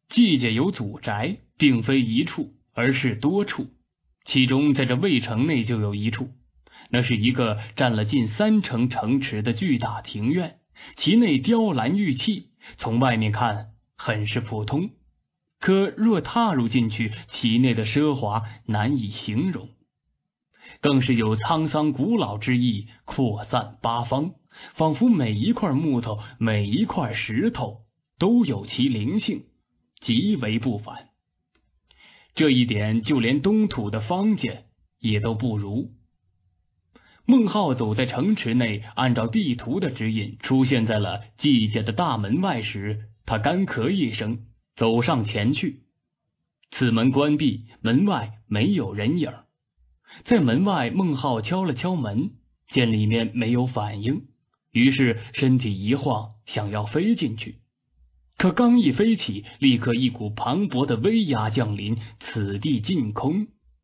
季家有祖宅，并非一处，而是多处。其中在这渭城内就有一处，那是一个占了近30%城池的巨大庭院，其内雕栏玉砌，从外面看很是普通，可若踏入进去，其内的奢华难以形容，更是有沧桑古老之意，扩散八方，仿佛每一块木头，每一块石头都有其灵性，极为不凡。这一点就连东土的方家也都不如。孟浩走在城池内，按照地图的指引出现在了季家的大门外时，他干咳一声，走上前去。此门关闭，门外没有人影。在门外，孟浩敲了敲门，见里面没有反应，于是身体一晃，想要飞进去。可刚一飞起，立刻一股磅礴的威压降临，此地尽空。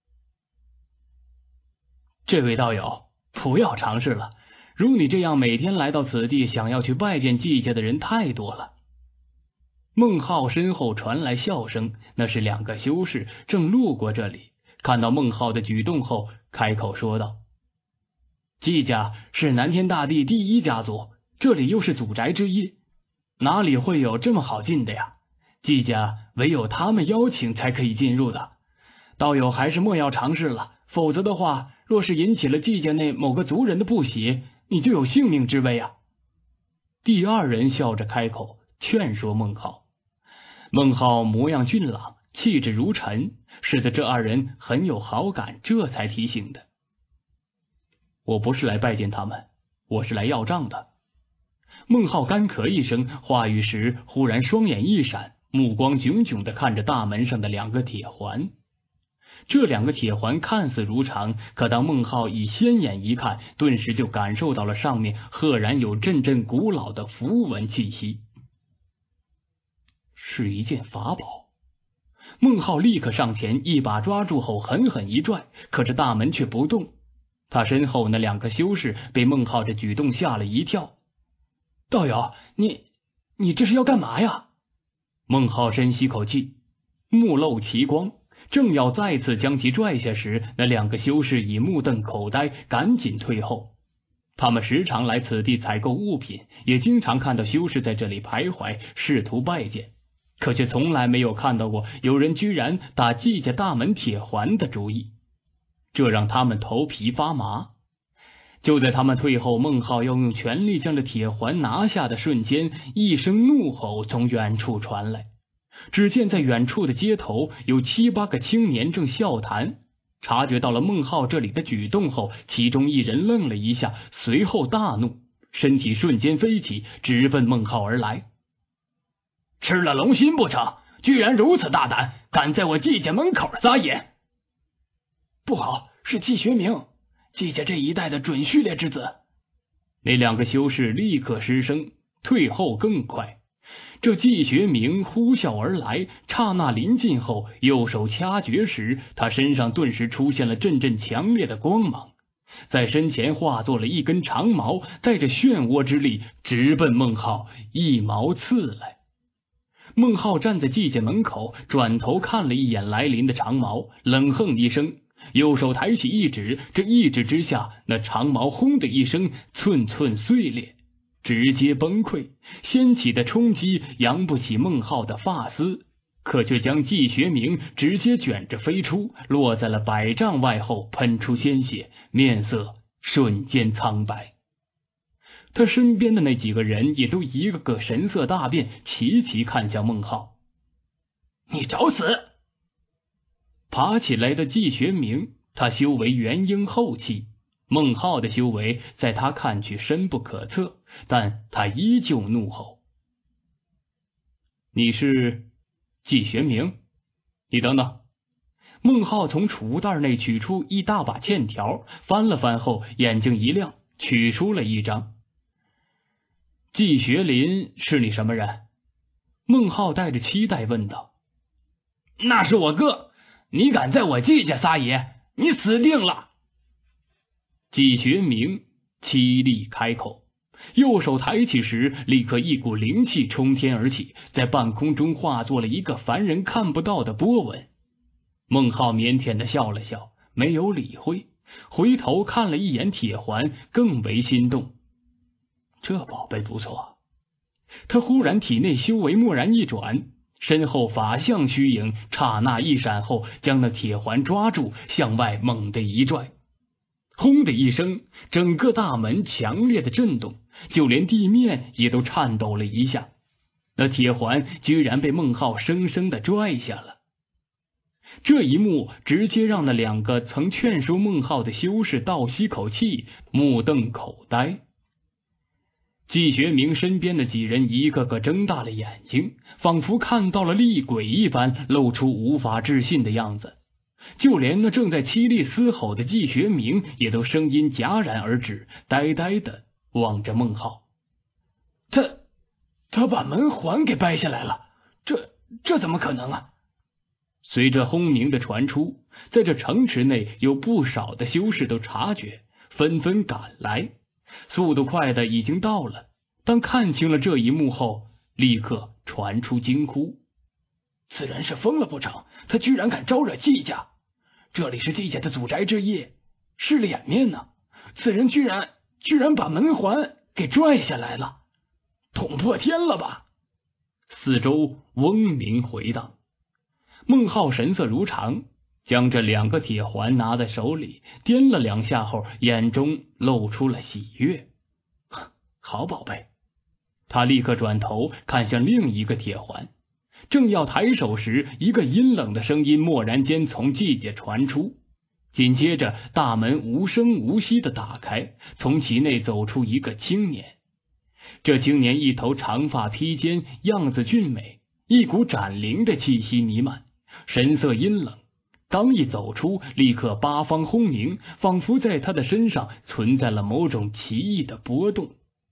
这位道友，不要尝试了，如你这样每天来到此地，想要去拜见季家的人太多了。孟浩身后传来笑声，那是2个修士正路过这里，看到孟浩的举动后，开口说道：季家是南天大地第一家族，这里又是祖宅之一，哪里会有这么好进的呀？季家唯有他们邀请才可以进入的，道友还是莫要尝试了，否则的话，若是引起了季家内某个族人的不喜，你就有性命之危啊。第2人笑着开口劝说孟浩。孟浩模样俊朗，气质如尘，使得这2人很有好感，这才提醒的。我不是来拜见他们，我是来要账的。孟浩干咳一声，话语时忽然双眼一闪，目光炯炯地看着大门上的2个铁环。这2个铁环看似如常，可当孟浩以先眼一看，顿时就感受到了上面赫然有阵阵古老的符文气息，是一件法宝。孟浩立刻上前，一把抓住后狠狠一拽，可这大门却不动。他身后那2个修士被孟浩这举动吓了一跳。道友，你这是要干嘛呀？孟浩深吸口气，目露奇光，正要再次将其拽下时，那2个修士已目瞪口呆，赶紧退后。他们时常来此地采购物品，也经常看到修士在这里徘徊，试图拜见，可却从来没有看到过有人居然打季家大门铁环的主意，这让他们头皮发麻。就在他们退后，孟浩要用全力将这铁环拿下的瞬间，一声怒吼从远处传来。只见在远处的街头有7、8个青年正笑谈，察觉到了孟浩这里的举动后，其中1人愣了一下，随后大怒，身体瞬间飞起，直奔孟浩而来。吃了龙心不成？居然如此大胆，敢在我季家门口撒野！不好，是季学明，季家这一代的准序列之子。那2个修士立刻失声，退后更快。这季学明呼啸而来，刹那临近后，右手掐诀时，他身上顿时出现了阵阵强烈的光芒，在身前化作了一根长矛，带着漩涡之力直奔孟浩，一矛刺来。孟浩站在季家门口，转头看了一眼来临的长矛，冷哼一声，右手抬起一指，这一指之下，那长矛轰的一声，寸寸碎裂，直接崩溃，掀起的冲击扬不起孟浩的发丝，可却将季学明直接卷着飞出，落在了100丈外后，喷出鲜血，面色瞬间苍白。他身边的那几个人也都一个个神色大变，齐齐看向孟浩。你找死！爬起来的季学明，他修为元婴后期，孟浩的修为在他看去深不可测，但他依旧怒吼：你是季学明？你等等！孟浩从储物袋内取出一大把欠条，翻了翻后，眼睛一亮，取出了一张。季学林是你什么人？孟浩带着期待问道。那是我哥，你敢在我季家撒野，你死定了！季学明凄厉开口， 右手抬起时，立刻一股灵气冲天而起，在半空中化作了一个凡人看不到的波纹。孟浩腼腆地笑了笑，没有理会，回头看了一眼铁环，更为心动。这宝贝不错。他忽然体内修为蓦然一转，身后法相虚影刹那一闪后，将那铁环抓住，向外猛地一拽。轰的一声，整个大门强烈的震动，就连地面也都颤抖了一下。那铁环居然被孟浩生生的拽下了。这一幕直接让那两个曾劝说孟浩的修士倒吸口气，目瞪口呆。季学明身边的几人一个个睁大了眼睛，仿佛看到了厉鬼一般，露出无法置信的样子。就连那正在凄厉嘶吼的季学明也都声音戛然而止，呆呆的望着孟浩。他把门环给掰下来了，这怎么可能啊？随着轰鸣的传出，在这城池内有不少的修士都察觉，纷纷赶来，速度快的已经到了。当看清了这一幕后，立刻传出惊呼：此人是疯了不成？他居然敢招惹季家！这里是季家的祖宅之一，是脸面呢。此人居然把门环给拽下来了，捅破天了吧？四周嗡鸣回荡。孟浩神色如常，将这两个铁环拿在手里，掂了两下后，眼中露出了喜悦。好宝贝。他立刻转头看向另一个铁环，正要抬手时，一个阴冷的声音蓦然间从季家传出，紧接着大门无声无息地打开，从其内走出一个青年。这青年一头长发披肩，样子俊美，一股斩灵的气息弥漫，神色阴冷。刚一走出，立刻八方轰鸣，仿佛在他的身上存在了某种奇异的波动。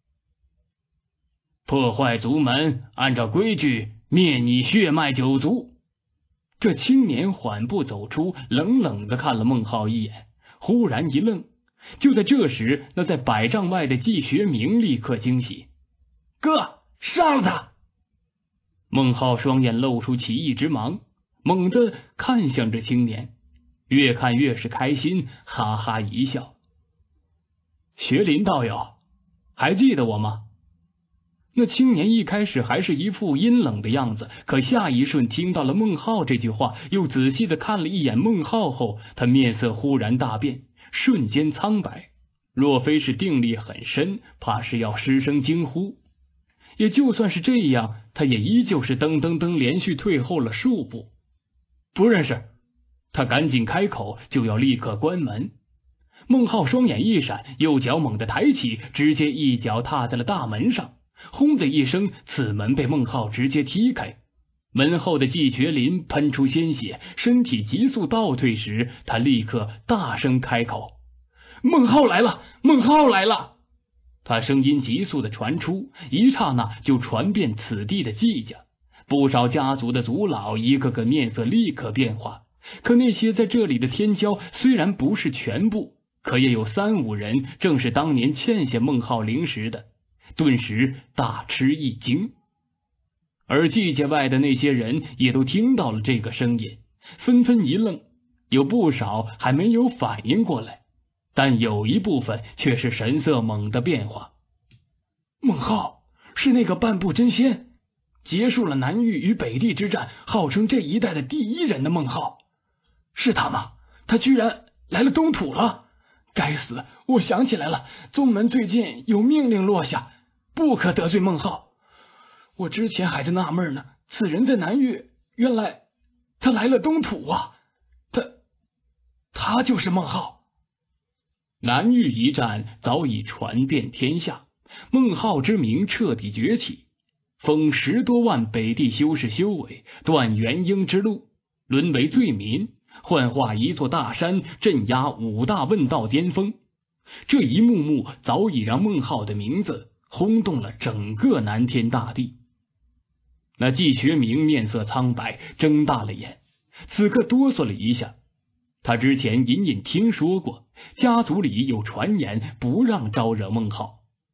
破坏族门，按照规矩灭你血脉九族。这青年缓步走出，冷冷地看了孟浩一眼，忽然一愣。就在这时，那在100丈外的季学明立刻惊喜：哥，杀了他！孟浩双眼露出奇异之芒，猛地看向这青年，越看越是开心，哈哈一笑：学林道友，还记得我吗？那青年一开始还是一副阴冷的样子，可下一瞬听到了孟浩这句话，又仔细的看了一眼孟浩后，他面色忽然大变，瞬间苍白，若非是定力很深，怕是要失声惊呼。也就算是这样，他也依旧是噔噔噔连续退后了数步。不认识。他赶紧开口，就要立刻关门。孟浩双眼一闪，右脚猛地抬起，直接一脚踏在了大门上。轰的一声，此门被孟浩直接踢开。门后的季觉林喷出鲜血，身体急速倒退时，他立刻大声开口：孟浩来了，孟浩来了！他声音急速的传出，一刹那就传遍此地的季家。不少家族的族老一个个面色立刻变化，可那些在这里的天骄虽然不是全部，可也有3、5人正是当年欠下孟浩灵石的，顿时大吃一惊。而季家外的那些人也都听到了这个声音，纷纷一愣，有不少还没有反应过来，但有一部分却是神色猛地变化。孟浩是那个半步真仙，结束了南域与北地之战，号称这一代的第1人的孟浩，是他吗？他居然来了东土了！该死，我想起来了，宗门最近有命令落下，不可得罪孟浩。我之前还在纳闷呢，此人在南域，原来他来了东土啊！他就是孟浩。南域一战早已传遍天下，孟浩之名彻底崛起，封10多万北地修士修为，断元婴之路，沦为罪民，幻化一座大山，镇压5大问道巅峰。这一幕幕早已让孟浩的名字轰动了整个南天大地。那季学明面色苍白，睁大了眼，此刻哆嗦了一下。他之前隐隐听说过，家族里有传言不让招惹孟浩，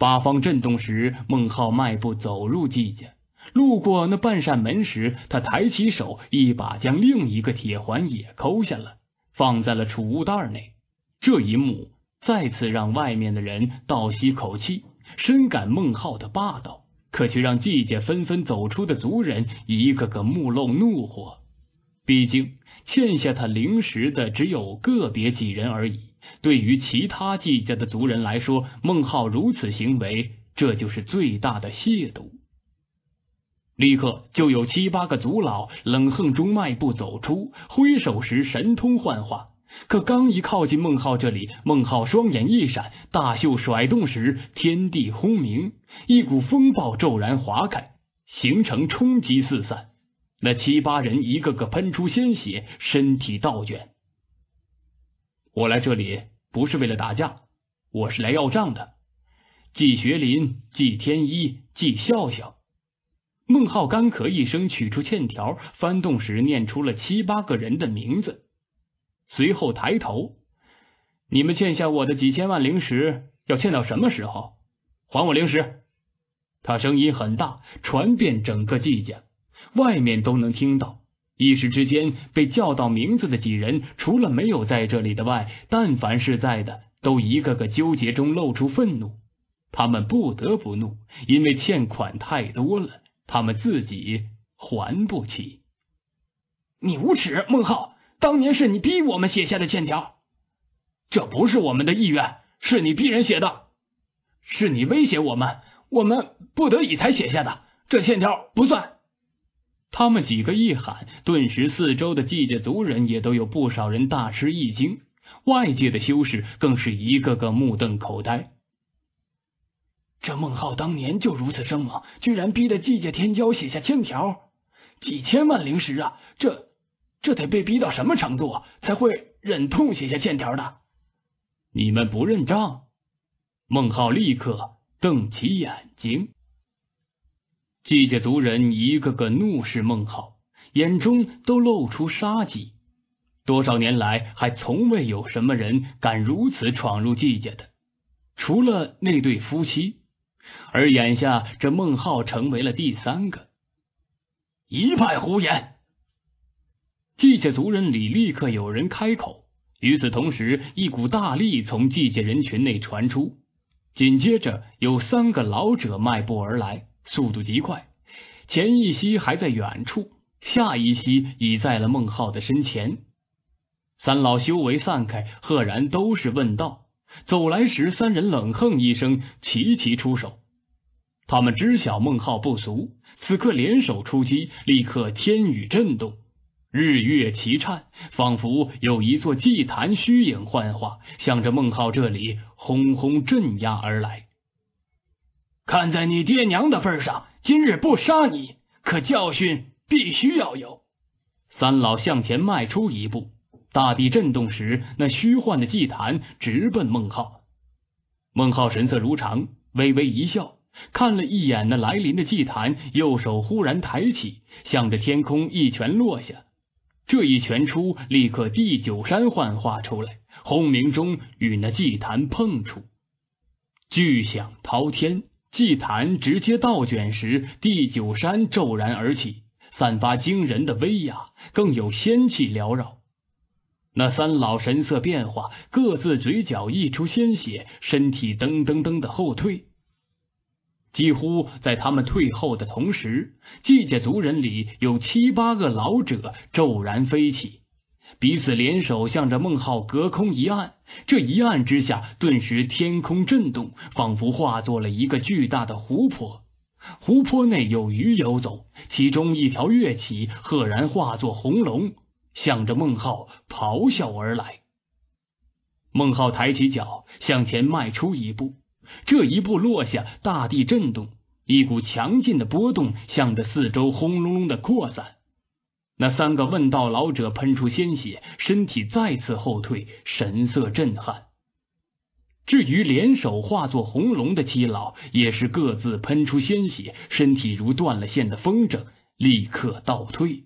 八方震动时，孟浩迈步走入季家，路过那半扇门时，他抬起手，一把将另一个铁环也抠下了，放在了储物袋内。这一幕再次让外面的人倒吸口气，深感孟浩的霸道，可却让季家纷纷走出的族人一个个目露怒火。毕竟欠下他灵石的只有个别几人而已，对于其他季家的族人来说，孟浩如此行为，这就是最大的亵渎。立刻就有7、8个族老冷哼中迈步走出，挥手时神通幻化。可刚一靠近孟浩这里，孟浩双眼一闪，大袖甩动时，天地轰鸣，一股风暴骤然划开，形成冲击四散。那7、8人一个个喷出鲜血，身体倒卷。我来这里不是为了打架，我是来要账的。季学林、季天一、季笑笑。孟浩干咳一声，取出欠条，翻动时念出了7、8个人的名字，随后抬头：你们欠下我的几千万灵石，要欠到什么时候？还我灵石！他声音很大，传遍整个季家，外面都能听到。一时之间，被叫到名字的几人，除了没有在这里的外，但凡是在的，都一个个纠结中露出愤怒。他们不得不怒，因为欠款太多了，他们自己还不起。你无耻，孟浩！当年是你逼我们写下的欠条，这不是我们的意愿，是你逼人写的，是你威胁我们，我们不得已才写下的，这欠条不算。他们几个一喊，顿时四周的季家族人也都有不少人大吃一惊，外界的修士更是一个个目瞪口呆。这孟浩当年就如此生猛，居然逼得季家天骄写下欠条，几千万灵石啊，这得被逼到什么程度才会忍痛写下欠条的？你们不认账？孟浩立刻瞪起眼睛。季家族人一个个怒视孟浩，眼中都露出杀机。多少年来，还从未有什么人敢如此闯入季家的，除了那对夫妻。而眼下这孟浩成为了第3个。一派胡言！季家族人里立刻有人开口，与此同时，一股大力从季家人群内传出，紧接着有3个老者迈步而来，速度极快，前一息还在远处，下一息已在了孟浩的身前。3老修为散开，赫然都是问道。走来时，3人冷哼一声，齐齐出手。他们知晓孟浩不俗，此刻联手出击，立刻天宇震动，日月齐颤，仿佛有一座祭坛虚影幻化，向着孟浩这里轰轰镇压而来。看在你爹娘的份上，今日不杀你，可教训必须要有。3老向前迈出一步，大地震动时，那虚幻的祭坛直奔孟浩。孟浩神色如常，微微一笑，看了一眼那来临的祭坛，右手忽然抬起，向着天空一拳落下。这一拳出，立刻地9山幻化出来，轰鸣中与那祭坛碰触，巨响滔天。祭坛直接倒卷时，地9山骤然而起，散发惊人的威压，更有仙气缭绕。那3老神色变化，各自嘴角溢出鲜血，身体噔噔噔的后退。几乎在他们退后的同时，季家族人里有7、8个老者骤然飞起，彼此联手向着孟浩隔空一按。这一按之下，顿时天空震动，仿佛化作了一个巨大的湖泊。湖泊内有鱼游走，其中一条跃起，赫然化作红龙，向着孟浩咆哮而来。孟浩抬起脚向前迈出一步，这一步落下，大地震动，一股强劲的波动向着四周轰隆隆的扩散。那3个问道老者喷出鲜血，身体再次后退，神色震撼。至于联手化作红龙的7老，也是各自喷出鲜血，身体如断了线的风筝，立刻倒退。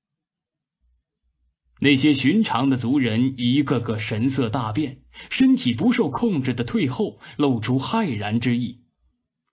那些寻常的族人一个个神色大变，身体不受控制的退后，露出骇然之意。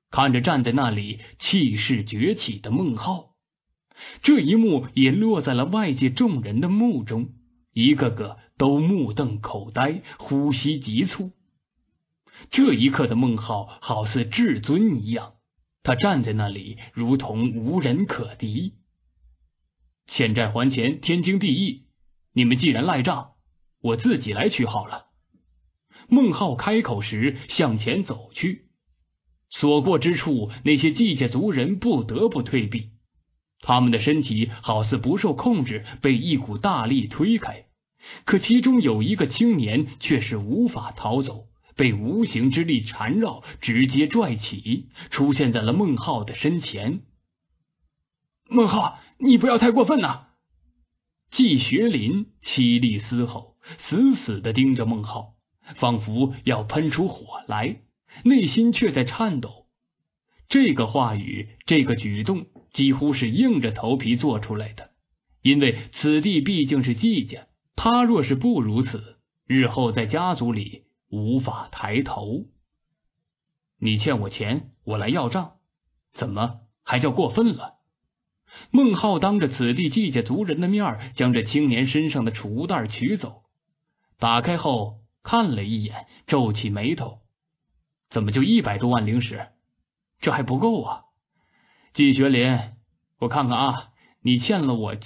看着站在那里气势崛起的孟浩。这一幕也落在了外界众人的目中，一个个都目瞪口呆，呼吸急促。这一刻的孟浩好似至尊一样，他站在那里如同无人可敌。欠债还钱，天经地义，你们既然赖账，我自己来取好了。孟浩开口时向前走去，所过之处，那些季家族人不得不退避，他们的身体好似不受控制，被一股大力推开。可其中有一个青年却是无法逃走，被无形之力缠绕，直接拽起，出现在了孟浩的身前。孟浩，你不要太过分呐！季学林凄厉嘶吼，死死地盯着孟浩，仿佛要喷出火来，内心却在颤抖。这个话语，这个举动几乎是硬着头皮做出来的，因为此地毕竟是季家，他若是不如此，日后在家族里无法抬头。你欠我钱，我来要账，怎么还叫过分了？孟浩当着此地季家族人的面，将这青年身上的储物袋取走，打开后看了一眼，皱起眉头。怎么就100多万灵石？这还不够啊！季学林，我看看啊，你欠了我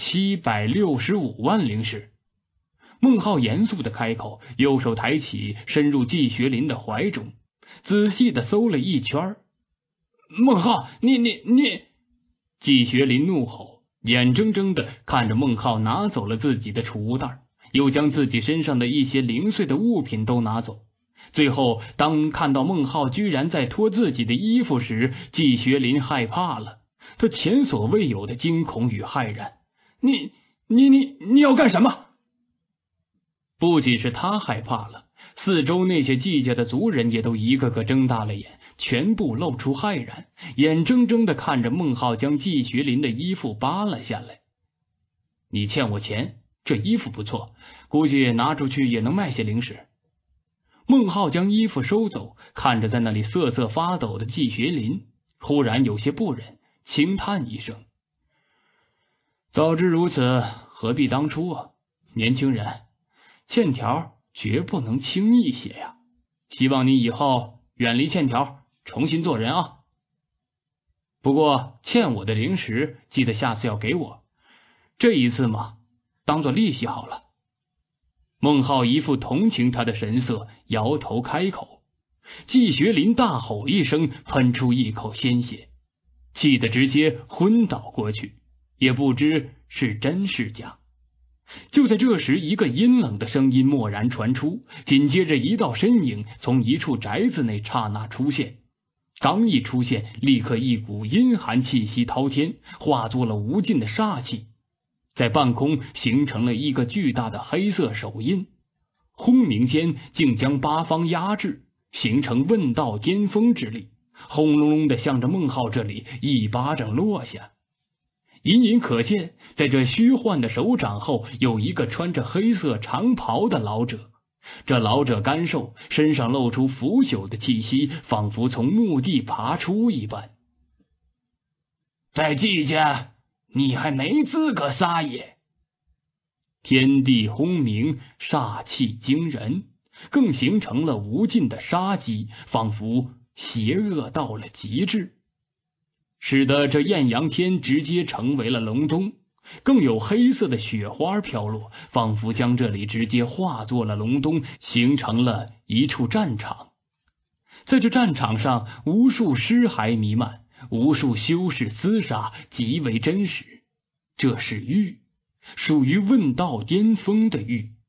765万灵石。孟浩严肃的开口，右手抬起，伸入季学林的怀中，仔细的搜了一圈。孟浩，你！季学林怒吼，眼睁睁的看着孟浩拿走了自己的储物袋，又将自己身上的一些零碎的物品都拿走。最后，当看到孟浩居然在脱自己的衣服时，季学林害怕了，他前所未有的惊恐与骇然。你要干什么？不仅是他害怕了，四周那些季家的族人也都一个个睁大了眼，全部露出骇然，眼睁睁的看着孟浩将季学林的衣服扒了下来。你欠我钱，这衣服不错，估计拿出去也能卖些零食。孟浩将衣服收走，看着在那里瑟瑟发抖的季学林，忽然有些不忍，轻叹一声：早知如此，何必当初啊！年轻人，欠条绝不能轻易写呀！希望你以后远离欠条，重新做人啊！不过欠我的零食，记得下次要给我，这一次嘛，当做利息好了。孟浩一副同情他的神色，摇头开口。季学林大吼一声，喷出一口鲜血，气得直接昏倒过去，也不知是真是假。就在这时，一个阴冷的声音蓦然传出，紧接着一道身影从一处宅子内刹那出现。刚一出现，立刻一股阴寒气息滔天，化作了无尽的煞气，在半空形成了一个巨大的黑色手印，轰鸣间竟将八方压制，形成问道巅峰之力，轰隆隆的向着孟浩这里一巴掌落下。隐隐可见，在这虚幻的手掌后，有一个穿着黑色长袍的老者。这老者干瘦，身上露出腐朽的气息，仿佛从墓地爬出一般。在季家，你还没资格撒野！天地轰鸣，煞气惊人，更形成了无尽的杀机，仿佛邪恶到了极致，使得这艳阳天直接成为了隆冬，更有黑色的雪花飘落，仿佛将这里直接化作了隆冬，形成了一处战场。在这战场上，无数尸骸弥漫，无数修士厮杀，极为真实。这是玉，属于问道巅峰的玉。